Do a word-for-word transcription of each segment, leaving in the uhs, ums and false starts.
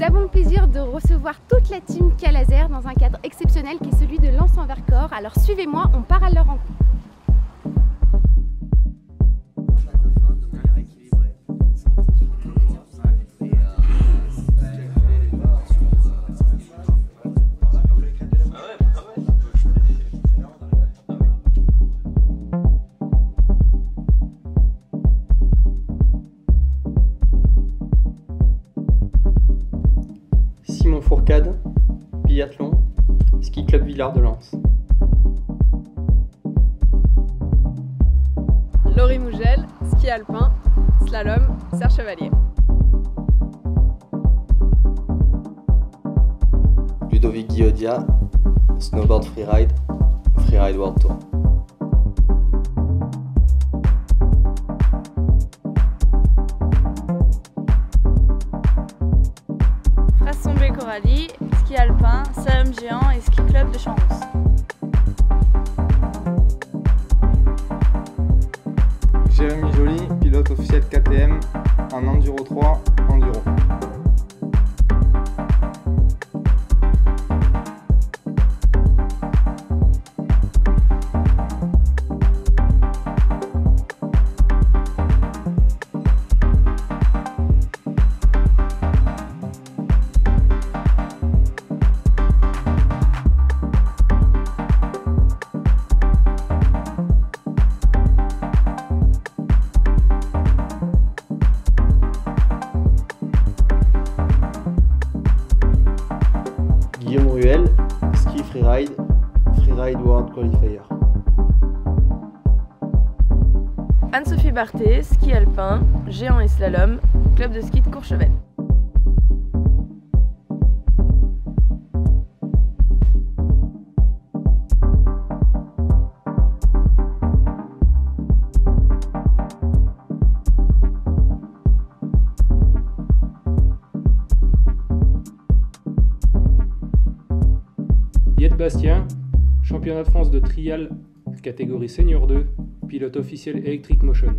avons le plaisir de recevoir toute la team K-Laser dans un cadre exceptionnel qui est celui de Lens en Vercors. Alors suivez-moi, on part à leur rencontre. Simon Fourcade, biathlon, ski club Villard de Lens. Laurie Mougel, ski alpin, slalom, Serre Chevalier. Ludovic Guillodia, snowboard freeride, freeride world tour. Sombé Coralie, ski alpin, slalom géant et ski club de Champs-Rousse. Jérémy Joly, pilote officiel K T M en Enduro trois, Enduro. Guillaume Ruel, ski freeride, freeride world qualifier. Anne-Sophie Barthé, ski alpin, géant et slalom, club de ski de Courchevel. Yed Bastien, championnat de France de trial, catégorie senior deux, pilote officiel Electric Motion.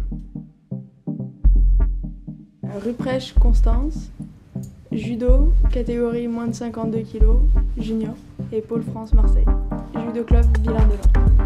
Ruprecht Constance, judo, catégorie moins de cinquante-deux kilos, junior, et Pôle France Marseille, judo club Villard de Lens.